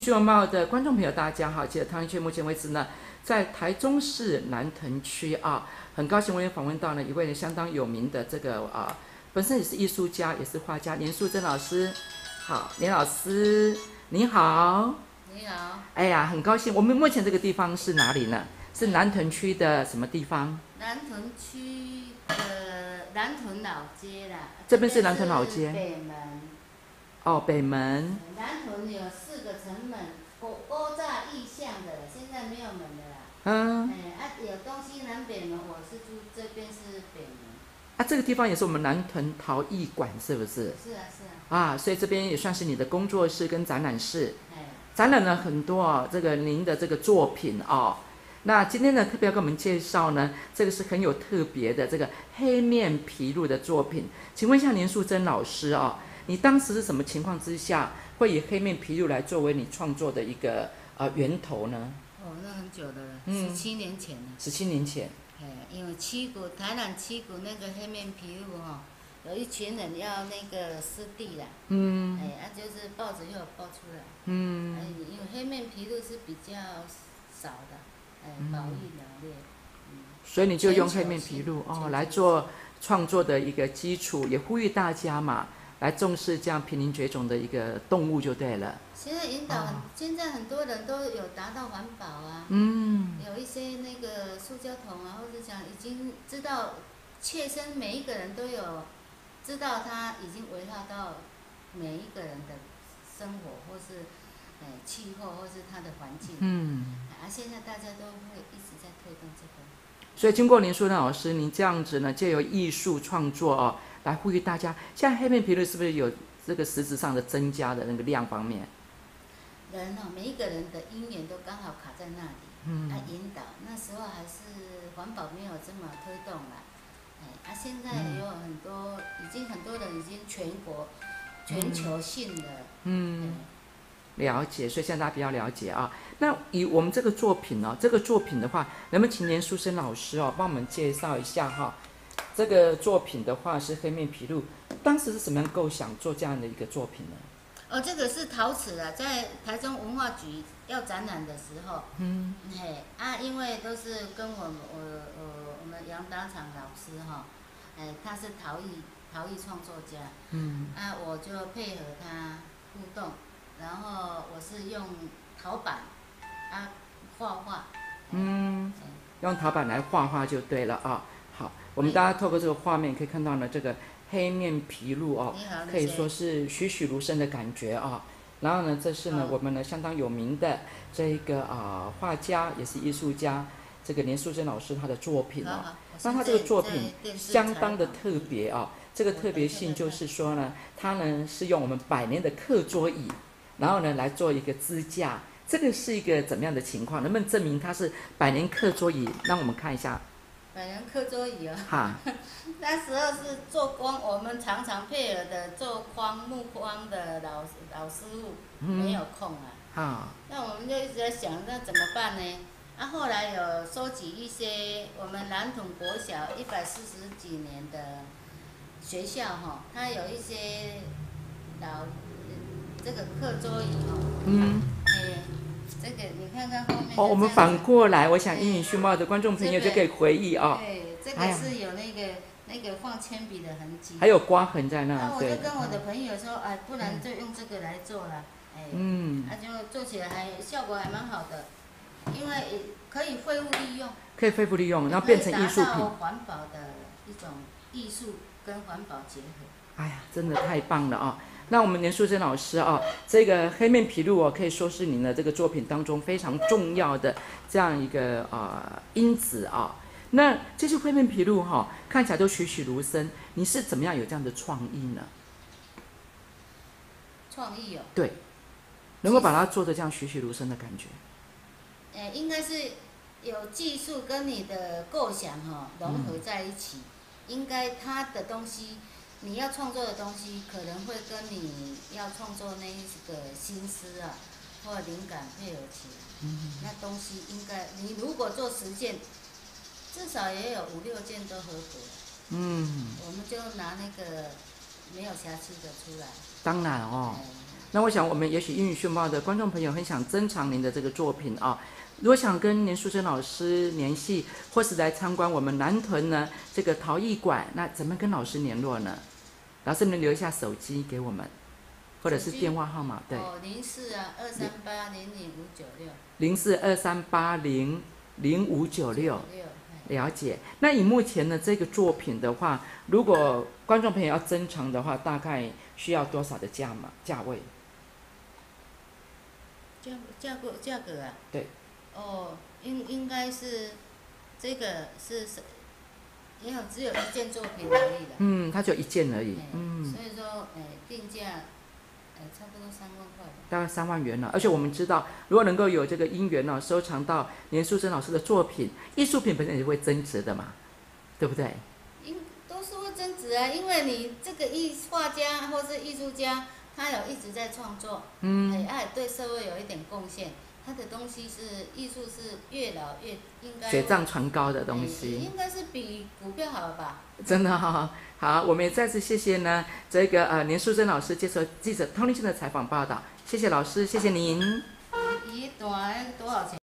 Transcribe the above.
新闻报的观众朋友，大家好！记得汤圈目前为止呢，在台中市南屯区啊，很高兴我也访问到了一位相当有名的这个本身也是艺术家，也是画家连素贞老师。好，连老师你好。 你好。 哎呀，很高兴。我们目前这个地方是哪里呢？是南屯区的什么地方？ 南屯区的南屯老街啦。 这边是南屯老街。 北门。 哦，北门。 南屯有4个城门，勾栅意象的，现在没有门的啦。 嗯。 有东西南北门，我是住这边是北门。 这个地方也是我们南屯陶艺馆，是不是？ 是啊，是啊。 所以这边也算是你的工作室跟展览室。展览了很多这个您的这个作品那今天呢，特别要跟我们介绍呢，这个是很有特别的这个黑面琵鹭的作品。请问一下连素贞老师你当时是什么情况之下会以黑面琵鹭来作为你创作的一个源头呢？ 那很久的了，17年前了。 17年前。 因为台南七股那个黑面琵鹭有一群人要那个湿地啦。就是报纸又有报出来。因为黑面琵鹭是比较少的，保育鸟类。 所以你就用黑面琵鹭来做创作的一个基础，也呼吁大家嘛，来重视这样濒临绝种的一个动物就对了。 现在引导现在很多人都有达到环保啊。有一些那个塑胶桶或者讲已经知道，切身每一个人都有知道，它已经围绕到每一个人的生活，或是气候，或是它的环境。现在大家都会一直在推动这个。 所以经过连素贞老师您这样子呢，借由艺术创作来呼吁大家，现在黑面琵鹭是不是有这个实质上的增加的那个量方面？ 人每一个人的因缘都刚好卡在那里。引导那时候还是环保没有这么推动啦。现在有很多，已经很多人已经全球性的。 了解，所以现在大家比较了解那以我们这个作品这个作品的话，能不能请连素贞老师帮我们介绍一下这个作品的话是黑面琵鹭，当时是什么样构想做这样的一个作品呢？ 这个是陶瓷的，在台中文化局要展览的时候。因为都是跟我们杨达场老师他是陶艺创作家。我就配合他互动，然后我是用陶板画画。 用陶板来画画就对了好，我们大家透过这个画面可以看到呢，这个黑面琵鹭可以说是栩栩如生的感觉然后呢，这是呢我们呢相当有名的这个画家，也是艺术家，这个连素贞老师他的作品那他这个作品相当的特别这个特别性就是说呢，他呢是用我们百年的课桌椅，然后呢来做一个支架。这个是一个怎么样的情况？能不能证明它是百年课桌椅？让我们看一下。 百年课桌椅那时候是做工，我们常常配合的做木框的老师傅没有空那我们就一直在想，那怎么办呢？后来有收集一些我们南屯国小140几年的学校它有一些这个课桌椅这个你看看后面我们反过来，我想英语讯报的观众朋友就可以回忆对，这个是有那个放铅笔的痕迹， 还有刮痕在那。 我就跟我的朋友说，不然就用这个来做了。就做起来效果还蛮好的，因为可以废物利用。可以废物利用，然后变成艺术品。 达到环保的一种艺术跟环保结合。 真的太棒了那我们连素贞老师这个黑面琵鹭可以说是您的这个作品当中非常重要的这样一个因子那这些黑面琵鹭看起来都栩栩如生，你是怎么样有这样的创意呢？ 创意对，能够把它做得这样栩栩如生的感觉。 应该是有技术跟你的构想融合在一起，应该它的东西。你要创作的东西可能会跟你要创作那个心思或灵感配合起来。那东西应该你如果做10件，至少也有5、6件都合格。我们就拿那个没有瑕疵的出来。 当然那我想我们也许英语讯报的观众朋友很想珍藏您的这个作品啊。如果想跟连淑珍老师联系，或是来参观我们南屯呢这个陶艺馆，那怎么跟老师联络呢？老师能留一下手机给我们，或者是电话号码？对，0423800596。了解。那以目前的这个作品的话，如果观众朋友要珍藏的话，大概需要多少的价位？ 价格啊？ 对。 应该是这个是，因为只有一件作品而已啦。 它就一件而已。 所以说，定价，差不多3万块吧。 大概3万元了。而且我们知道，如果能够有这个因缘收藏到连淑珍老师的作品，艺术品本身也会增值的嘛，对不对？ 都是会增值啊，因为你这个画家或是艺术家，他有一直在创作，对社会有一点贡献。他的东西是艺术，是越老越应该水涨船高的东西， 应该是比股票好吧？ 真的好，我们也再次谢谢呢这个连淑珍老师接受记者汤立信的采访报道，谢谢老师，谢谢您。 多少钱？